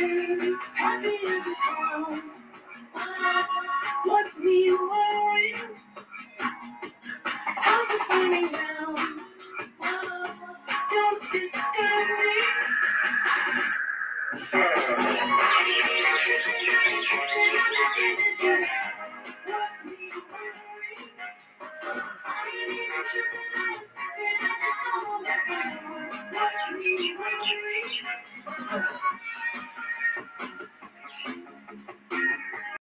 happy as a clown. Watch me worry, I'm just spinning round. Don't disturb me. Watch me worry.